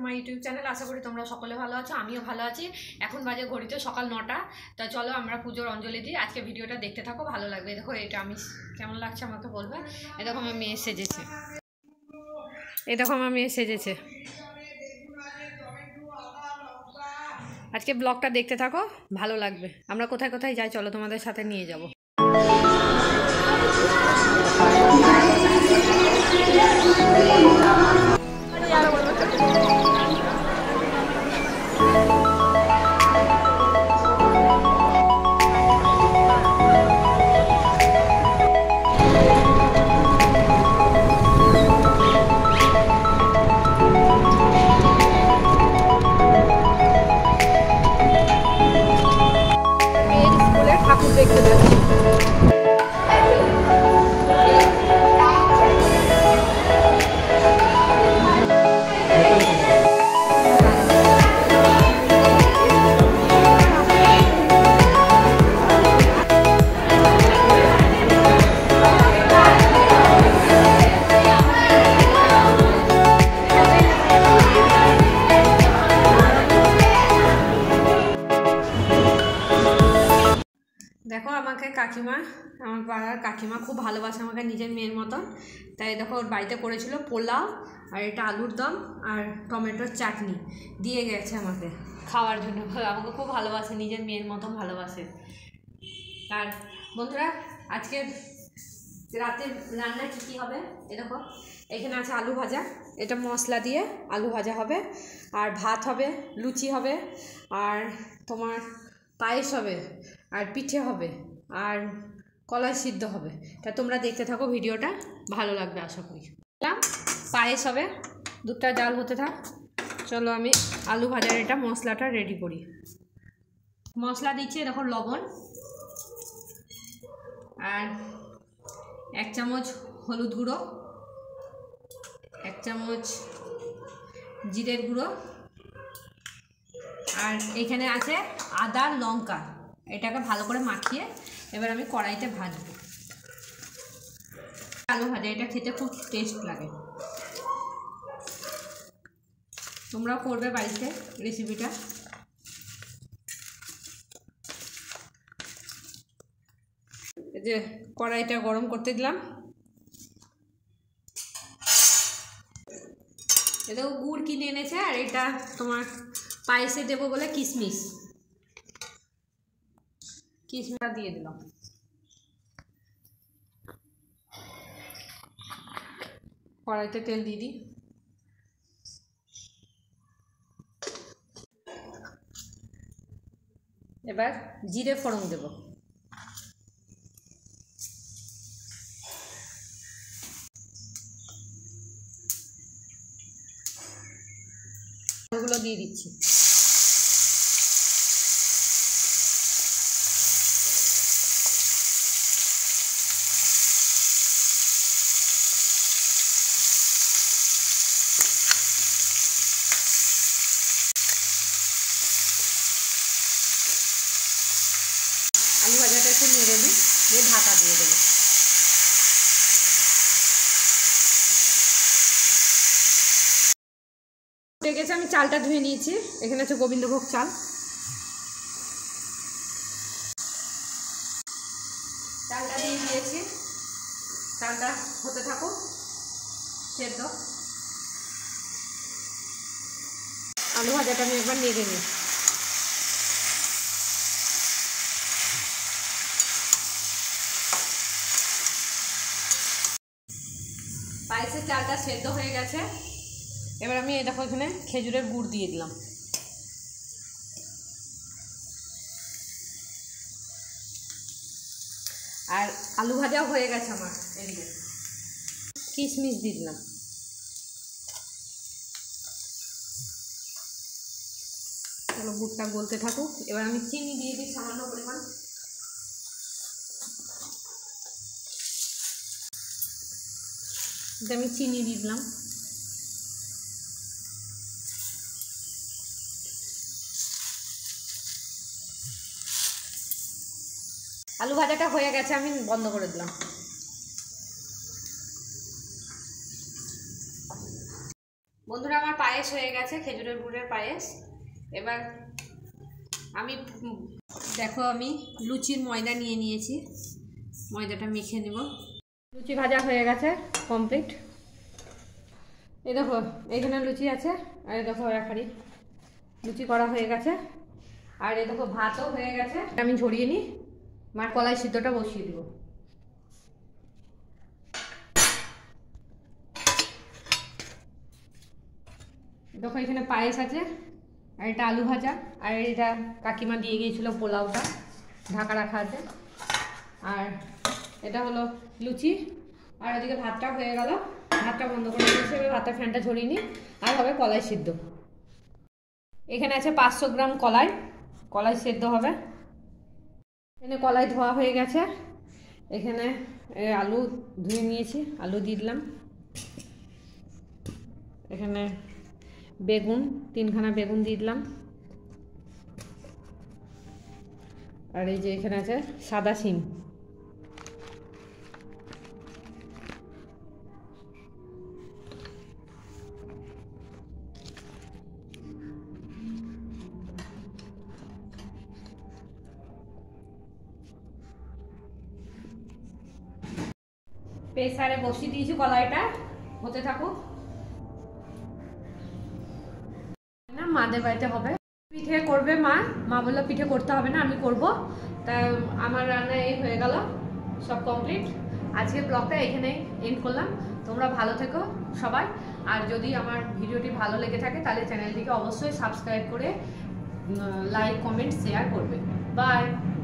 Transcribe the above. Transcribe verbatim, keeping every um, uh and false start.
My YouTube channel. আশা করি তোমরা সকলে ভালো আছো, আমিও ভালো আছি। এখন বাজে ঘড়িতে সকাল নটা। তা চলো আমরা পুজোর অঞ্জলি দিই। আজকে ভিডিওটা দেখতে থাকো, ভালো লাগবে। দেখো এটা আমি কেমন লাগছে আমাকে বলবে। এ দেখো আমার মেয়ে সেজেছে, এই দেখো আমার মেয়ে সেজেছে। আজকে ব্লগটা দেখতে থাকো, ভালো লাগবে। আমরা কোথায় কোথায় যাই চলো তোমাদের সাথে নিয়ে যাবো। ঠাকুর দেখতে যাচ্ছি। দেখো আমাকে কাকিমা, আমার পাড়ার কাকিমা খুব ভালোবাসে আমাকে নিজের মেয়ের মতন। তাই দেখো ওর বাড়িতে করেছিল পোলাও, আর এটা আলুর দম আর টমেটোর চাটনি দিয়ে গেছে আমাকে খাওয়ার জন্য। আমাকে খুব ভালোবাসে, নিজের মেয়ের মতন ভালোবাসে। আর বন্ধুরা আজকে রাতের রান্না কী কী হবে এ দেখো, এখানে আছে আলু ভাজা, এটা মশলা দিয়ে আলু ভাজা হবে, আর ভাত হবে, লুচি হবে, আর তোমার পায়েস হবে, আর পিঠে হবে, আর কলাই সিদ্ধ হবে। তা তোমরা দেখতে থাকো, ভিডিওটা ভালো লাগবে আশা করি। পায়েস হবে, দুধটা জাল হতে থাক। চলো আমি আলু ভাজার এটা মশলাটা রেডি করি। মশলা দিচ্ছি দেখো, লবণ, আর এক চামচ হলুদ গুঁড়ো, এক চামচ জিরের গুঁড়ো, আর এখানে আছে আদা লঙ্কা। এটাকে ভালো করে মাখিয়ে এবার আমি কড়াইতে ভাজবো। আলু ভাজা এটা খেতে খুব টেস্ট লাগে, তোমরাও করবে বাড়িতে রেসিপিটা। এই যে কড়াইটা গরম করতে দিলাম, এটা গুড় কিনে এনেছে, আর এটা তোমার পায়েসে দেবো বলে কিশমিশ কিশমিশটা দিয়ে দিলাম। কড়াইতে তেল দিয়ে দিই। এবার জিরে ফোড়ন দেব। ওগুলো দিয়ে দিচ্ছি। আলু ভাজাটা একটু নেড়ে দিই, দিয়ে ঢাকা দিয়ে দেবো। হয়ে গেছে, আমি চালটা ধুয়ে নিয়েছি। এখানে আছে গোবিন্দভোগ চাল। চালটা দিয়ে দিয়েছি, চালটা হতে থাকুক সেদ্ধ। আলু ভাজাটা আমি একবার নেড়ে নিই। পায়েসের চালটা সেদ্ধ হয়ে গেছে। এবার আমি এই দেখো এখানে খেজুরের গুড় দিয়ে দিলাম। আর আলু ভাজাও হয়ে গেছে আমার। এদিকে কিশমিশ দিয়ে দিলাম। চলো গুড়টা গলতে থাকুক। এবার আমি চিনি দিয়ে দিই সামান্য পরিমাণ। আমি চিনি দিয়ে দিলাম। আলু ভাজাটা হয়ে গেছে, আমি বন্ধ করে দিলাম। বন্ধুরা আমার পায়েস হয়ে গেছে, খেজুরের গুড়ের পায়েস। এবার আমি দেখো আমি লুচির ময়দা নিয়ে নিয়েছি, ময়দাটা মেখে নেব। লুচি ভাজা হয়ে গেছে কমপ্লিট। এই দেখো এইখানে লুচি আছে, আর এই দেখো এখানে লুচি করা হয়ে গেছে, আর এই দেখো ভাতও হয়ে গেছে। আমি ঝরিয়ে নিই, মার কলাই সিদ্ধটা বসিয়ে দেবো। দেখো এখানে পায়েস আছে, আর এটা আলু ভাজা, আর এটা কাকিমা দিয়ে গিয়েছিল পোলাওটা ঢাকা রাখা আছে, আর এটা হলো লুচি, আর ওদিকে ভাতটা হয়ে গেল। ভাতটা বন্ধ করে দিয়েছি, এবার ভাতটা ফ্যানটা ঝরিয়ে নিই, আর হবে কলাই সিদ্ধ। এখানে আছে পাঁচশো গ্রাম কলাই, কলাই সেদ্ধ হবে। এখানে কলাই ধোয়া হয়ে গেছে, এখানে আলু ধুয়ে নিয়েছি, আলু দিয়ে দিলাম। এখানে বেগুন, তিনখানা বেগুন দিয়ে দিলাম, আর এই যে এখানে আছে সাদা শিম। প্রেসারে বসিয়ে দিয়েছি, কলাইটা হতে থাকুক। না মাদের বাড়িতে হবে পিঠে করবে মা, মা বললো পিঠে করতে হবে না, আমি করব। তা আমার রান্না এই হয়ে গেল, সব কমপ্লিট। আজকের ব্লগটা এখানেই এন্ড করলাম। তোমরা ভালো থেকো সবাই, আর যদি আমার ভিডিওটি ভালো লেগে থাকে তাহলে চ্যানেলটিকে অবশ্যই সাবস্ক্রাইব করে লাইক কমেন্ট শেয়ার করবে। বাই।